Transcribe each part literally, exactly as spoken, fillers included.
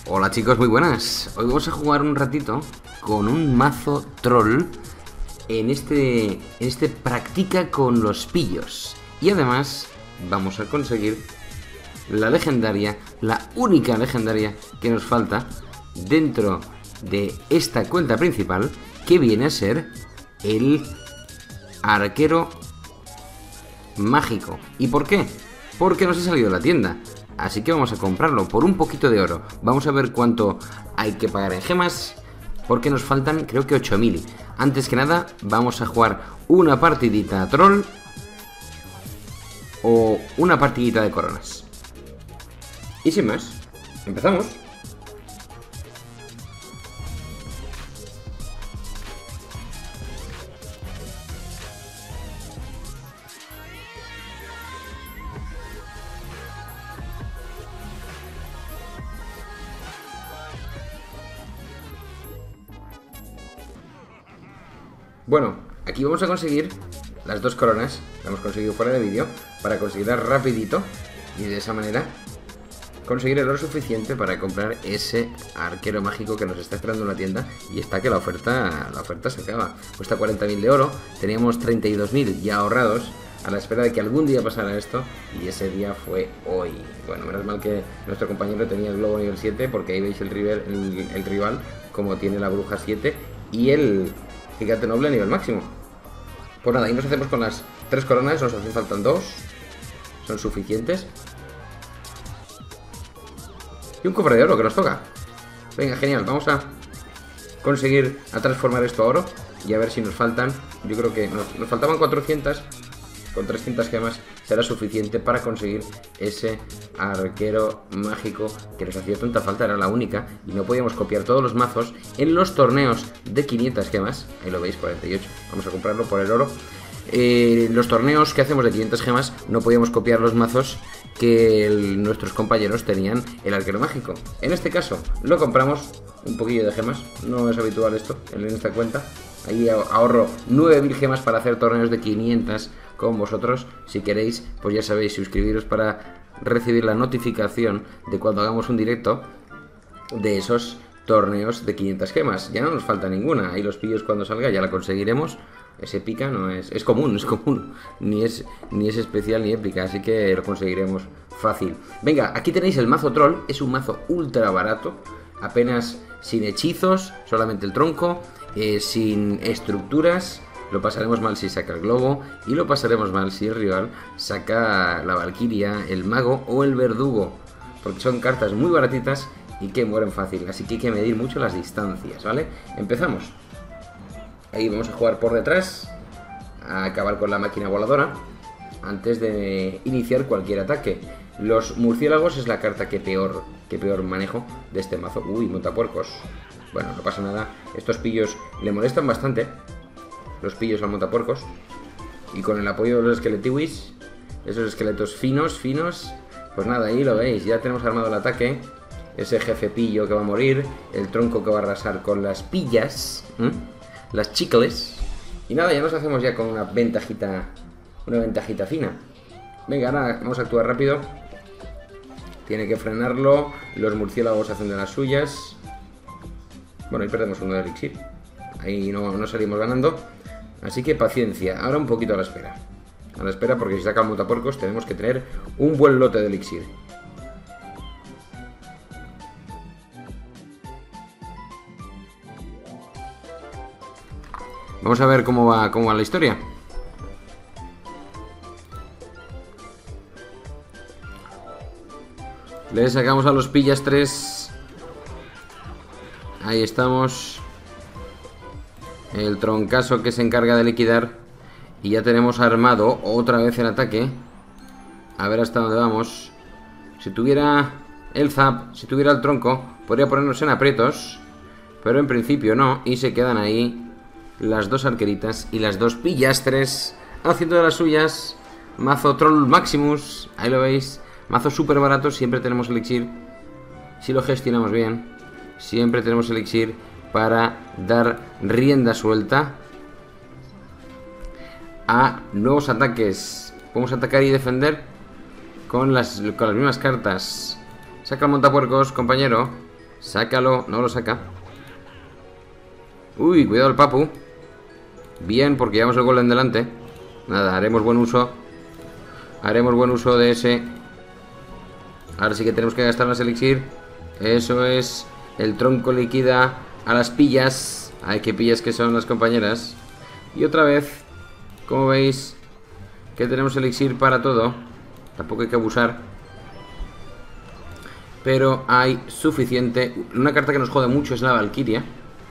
Hola chicos, muy buenas. Hoy vamos a jugar un ratito con un mazo troll en este, en este practica con los pillos. Y además vamos a conseguir la legendaria, la única legendaria que nos falta dentro de esta cuenta principal, que viene a ser el arquero mágico. ¿Y por qué? Porque nos ha salido de la tienda. Así que vamos a comprarlo por un poquito de oro. Vamos a ver cuánto hay que pagar en gemas, porque nos faltan creo que ocho mil. Antes que nada vamos a jugar una partidita a troll o una partidita de coronas. Y sin más, empezamos. Bueno, aquí vamos a conseguir las dos coronas que hemos conseguido fuera de vídeo, para conseguirlas rapidito y de esa manera conseguir el oro suficiente para comprar ese arquero mágico que nos está esperando en la tienda. Y está que la oferta la oferta se acaba. Cuesta cuarenta mil de oro, teníamos treinta y dos mil ya ahorrados a la espera de que algún día pasara esto, y ese día fue hoy. Bueno, menos mal que nuestro compañero tenía el globo nivel siete, porque ahí veis el rival, el, el rival como tiene la bruja siete y el gigante noble a nivel máximo. Pues nada, ahí nos hacemos con las tres coronas, nos hacen faltan dos, son suficientes. Y un cofre de oro que nos toca. Venga, genial, vamos a conseguir a transformar esto a oro y a ver si nos faltan. Yo creo que nos, nos faltaban cuatrocientas. Con trescientas gemas será suficiente para conseguir ese arquero mágico que nos hacía tanta falta. Era la única y no podíamos copiar todos los mazos en los torneos de quinientas gemas. Ahí lo veis, cuarenta y ocho. Vamos a comprarlo por el oro. Eh, los torneos que hacemos de quinientas gemas no podíamos copiar los mazos que el, nuestros compañeros tenían el arquero mágico. En este caso lo compramos un poquillo de gemas. No es habitual esto en esta cuenta. Ahí ahorro nueve mil gemas para hacer torneos de quinientas con vosotros. Si queréis, pues ya sabéis, suscribiros para recibir la notificación de cuando hagamos un directo de esos torneos de quinientas gemas. Ya no nos falta ninguna. Ahí los pillos, cuando salga ya la conseguiremos. Ese épica no es... es común, es común. Ni es, ni es especial ni épica, así que lo conseguiremos fácil. Venga, aquí tenéis el mazo troll. Es un mazo ultra barato, apenas sin hechizos, solamente el tronco, eh, sin estructuras. Lo pasaremos mal si saca el globo, y lo pasaremos mal si el rival saca la valquiria, el mago o el verdugo, porque son cartas muy baratitas y que mueren fácil, así que hay que medir mucho las distancias, ¿vale? Empezamos. Ahí vamos a jugar por detrás, a acabar con la máquina voladora antes de iniciar cualquier ataque. Los murciélagos es la carta que peor, que peor manejo de este mazo. Uy, montapuercos. Bueno, no pasa nada. Estos pillos le molestan bastante, los pillos al montapuercos. Y con el apoyo de los esqueletiwis, esos esqueletos finos, finos, pues nada, ahí lo veis. Ya tenemos armado el ataque. Ese jefe pillo que va a morir, el tronco que va a arrasar con las pillas, ¿eh? Las chicles. Y nada, ya nos hacemos ya con una ventajita, una ventajita fina. Venga, ahora vamos a actuar rápido. Tiene que frenarlo. Los murciélagos hacen de las suyas. Bueno, ahí perdemos uno de elixir. Ahí no, no salimos ganando. Así que paciencia. Ahora un poquito a la espera. A la espera, porque si saca el montapuercos tenemos que tener un buen lote de elixir. Vamos a ver cómo va, cómo va la historia. Le sacamos a los pillas tres. Ahí estamos. El troncazo que se encarga de liquidar. Y ya tenemos armado otra vez el ataque. A ver hasta dónde vamos. Si tuviera el zap, si tuviera el tronco, podría ponernos en aprietos, pero en principio no. Y se quedan ahí las dos arqueritas y las dos pillastres haciendo de las suyas. Mazo troll maximus, ahí lo veis. Mazo súper barato, siempre tenemos elixir. Si lo gestionamos bien, siempre tenemos elixir para dar rienda suelta a nuevos ataques. Podemos atacar y defender con las, con las mismas cartas. Saca el montapuercos, compañero. Sácalo, no lo saca. Uy, cuidado el Papu. Bien, porque llevamos el gol en delante. Nada, haremos buen uso. Haremos buen uso de ese. Ahora sí que tenemos que gastar más elixir. Eso es. El tronco liquida a las pillas. Ay, qué pillas que son las compañeras. Y otra vez, como veis, que tenemos elixir para todo. Tampoco hay que abusar, pero hay suficiente. Una carta que nos jode mucho es la Valquiria.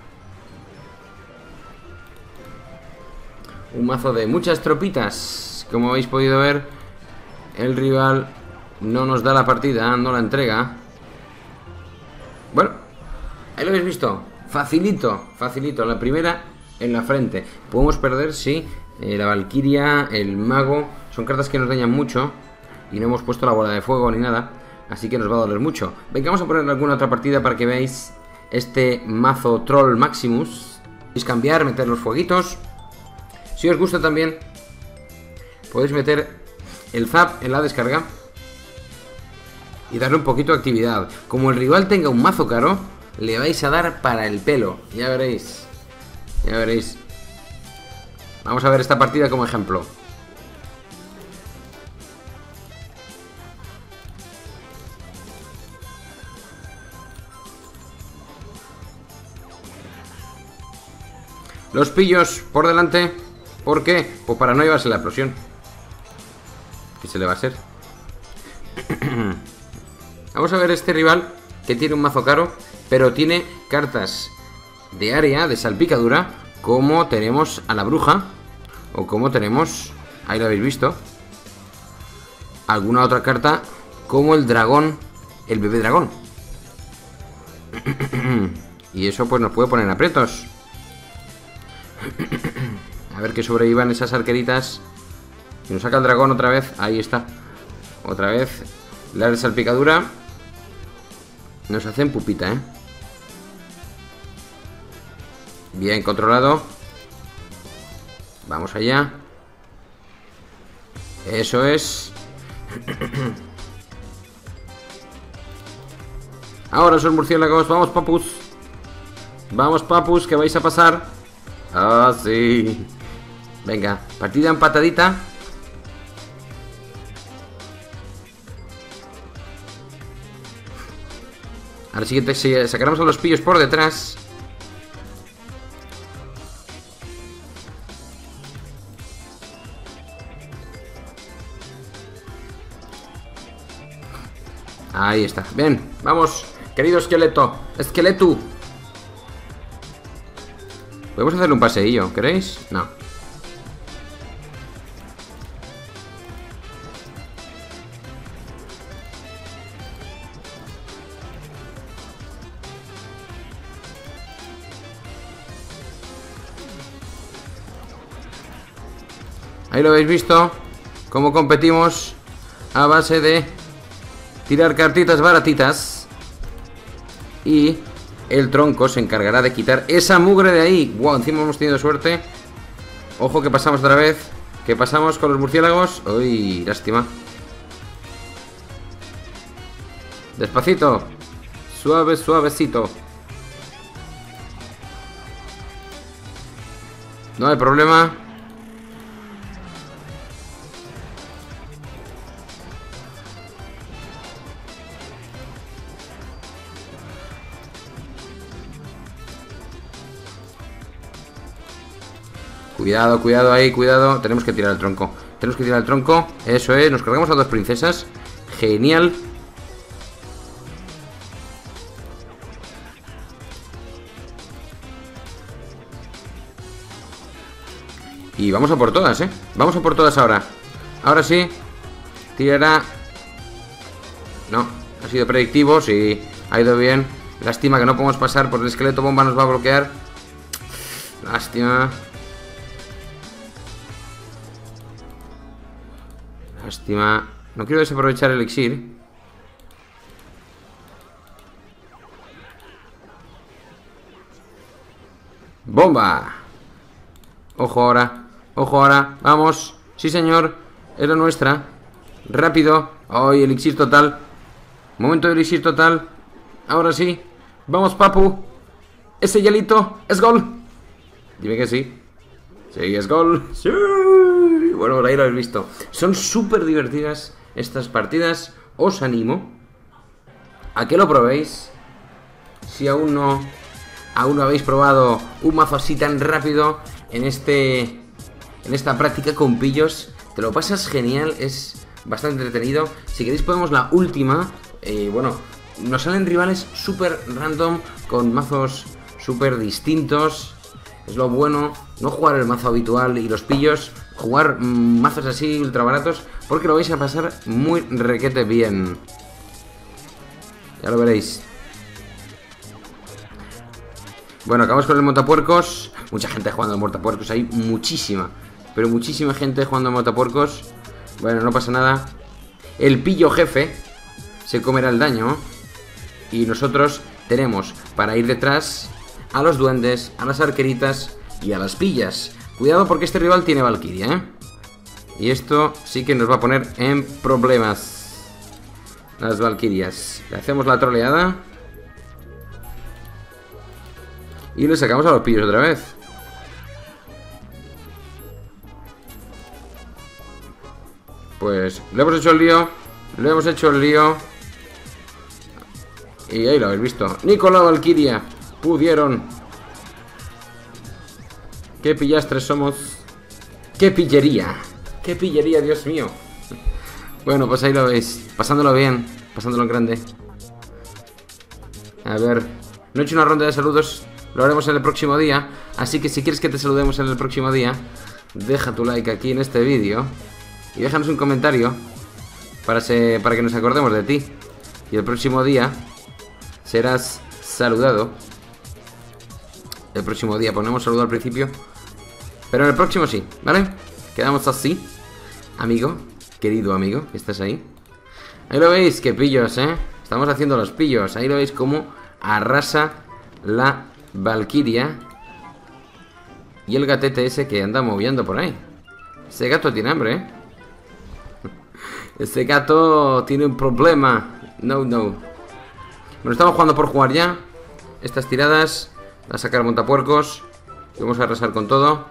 Un mazo de muchas tropitas. Como habéis podido ver, el rival no nos da la partida, no la entrega. Bueno, ahí lo habéis visto. Facilito, facilito. La primera en la frente. Podemos perder, sí. eh, La Valquiria, el Mago, son cartas que nos dañan mucho. Y no hemos puesto la bola de fuego ni nada, así que nos va a doler mucho. Venga, vamos a poner alguna otra partida para que veáis este mazo Troll Maximus. Podéis cambiar, meter los fueguitos. Si os gusta también, podéis meter el zap en la descarga y darle un poquito de actividad. Como el rival tenga un mazo caro, le vais a dar para el pelo. Ya veréis. Ya veréis. Vamos a ver esta partida como ejemplo. Los pillos por delante. ¿Por qué? Pues para no llevarse la explosión. ¿Qué se le va a hacer? Vamos a ver este rival, que tiene un mazo caro, pero tiene cartas de área, de salpicadura, como tenemos a la bruja, o como tenemos, ahí lo habéis visto, alguna otra carta, como el dragón, el bebé dragón. Y eso pues nos puede poner aprietos. A ver que sobrevivan esas arqueritas. Y nos saca el dragón otra vez. Ahí está. Otra vez. La salpicadura nos hacen pupita, ¿eh? Bien controlado. Vamos allá. Eso es. Ahora son murciélagos. Vamos, papus. Vamos, papus, que vais a pasar. Ah, sí. Venga, partida empatadita. Ahora siguiente sacaremos a los pillos por detrás. Ahí está, bien, vamos, querido esqueleto. Esqueleto. Podemos hacerle un paseillo, ¿queréis? No. Ahí lo habéis visto. Cómo competimos a base de tirar cartitas baratitas. Y el tronco se encargará de quitar esa mugre de ahí. Wow, encima hemos tenido suerte. Ojo que pasamos otra vez. Que pasamos con los murciélagos. Uy, lástima. Despacito. Suave, suavecito. No hay problema. Cuidado, cuidado ahí, cuidado. Tenemos que tirar el tronco. Tenemos que tirar el tronco. Eso es, nos cargamos a dos princesas. Genial. Y vamos a por todas, ¿eh? Vamos a por todas ahora. Ahora sí. Tirará. No, ha sido predictivo, sí. Ha ido bien. Lástima que no podemos pasar por el esqueleto bomba, nos va a bloquear. Lástima. Lástima. No quiero desaprovechar el elixir. ¡Bomba! Ojo ahora. Ojo ahora. Vamos. Sí, señor. Es la nuestra. Rápido. ¡Ay, elixir total! Momento de elixir total. Ahora sí. Vamos, papu. Ese hielito es gol. Dime que sí. Sí, es gol. Sí. Bueno, por ahí lo habéis visto. Son súper divertidas estas partidas. Os animo a que lo probéis. Si aún no Aún no habéis probado un mazo así tan rápido en este En esta práctica con pillos, te lo pasas genial. Es bastante entretenido. Si queréis podemos la última. eh, Bueno, nos salen rivales súper random con mazos súper distintos. Es lo bueno, no jugar el mazo habitual y los pillos, jugar mmm, mazos así ultra baratos, porque lo vais a pasar muy requete bien. Ya lo veréis. Bueno, acabamos con el montapuercos. Mucha gente jugando al montapuercos, hay muchísima, pero muchísima gente jugando al montapuercos. Bueno, no pasa nada. El pillo jefe se comerá el daño. Y nosotros tenemos para ir detrás a los duendes, a las arqueritas y a las pillas. Cuidado porque este rival tiene Valkyria, ¿eh? Y esto sí que nos va a poner en problemas. Las Valkyrias. Le hacemos la troleada. Y le sacamos a los pillos otra vez. Pues le hemos hecho el lío. Le hemos hecho el lío. Y ahí lo habéis visto. Nicolás Valkyria. Pudieron. Qué pillastres somos. Qué pillería. Qué pillería, Dios mío. Bueno, pues ahí lo veis. Pasándolo bien. Pasándolo en grande. A ver. No he hecho una ronda de saludos. Lo haremos en el próximo día. Así que si quieres que te saludemos en el próximo día, deja tu like aquí en este vídeo. Y déjanos un comentario. Para, se, para que nos acordemos de ti. Y el próximo día serás saludado. El próximo día ponemos saludo al principio. Pero en el próximo sí, ¿vale? Quedamos así. Amigo, querido amigo, que estás ahí. Ahí lo veis, que pillos, ¿eh? Estamos haciendo los pillos. Ahí lo veis cómo arrasa la Valkyria. Y el gatete ese que anda moviendo por ahí. Ese gato tiene hambre, ¿eh? Ese gato tiene un problema. No, no. Bueno, estamos jugando por jugar ya. Estas tiradas. A sacar montapuercos. Y vamos a arrasar con todo.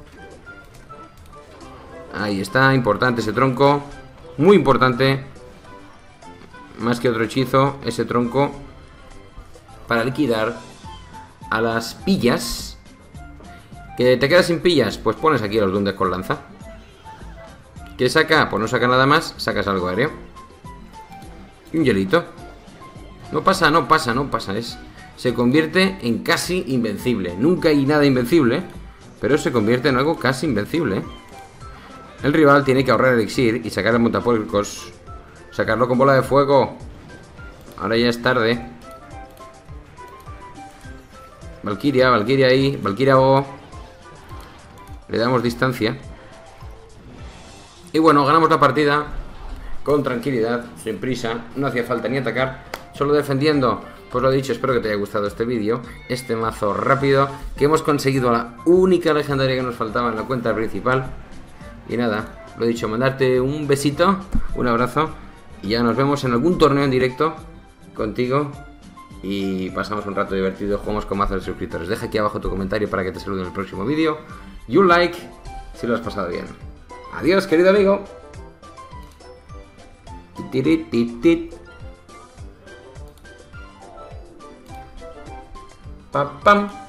Ahí está, importante ese tronco. Muy importante. Más que otro hechizo, ese tronco. Para liquidar a las pillas. ¿Que te quedas sin pillas? Pues pones aquí a los duendes con lanza. ¿Qué saca? Pues no saca nada más. Sacas algo aéreo. Y un hielito. No pasa, no pasa, no pasa. Es... Se convierte en casi invencible. Nunca hay nada invencible, pero se convierte en algo casi invencible. El rival tiene que ahorrar elixir y sacar el montapuercos. Sacarlo con bola de fuego. Ahora ya es tarde. Valkyria, Valkyria ahí. Valkyria O. Le damos distancia. Y bueno, ganamos la partida con tranquilidad, sin prisa. No hacía falta ni atacar, solo defendiendo. Pues lo dicho, espero que te haya gustado este vídeo. Este mazo rápido, que hemos conseguido la única legendaria que nos faltaba en la cuenta principal. Y nada, lo dicho, mandarte un besito, un abrazo. Y ya nos vemos en algún torneo en directo contigo. Y pasamos un rato divertido, jugamos con mazos de suscriptores. Deja aquí abajo tu comentario para que te salude en el próximo vídeo. Y un like si lo has pasado bien. Adiós, querido amigo. Pa, pam.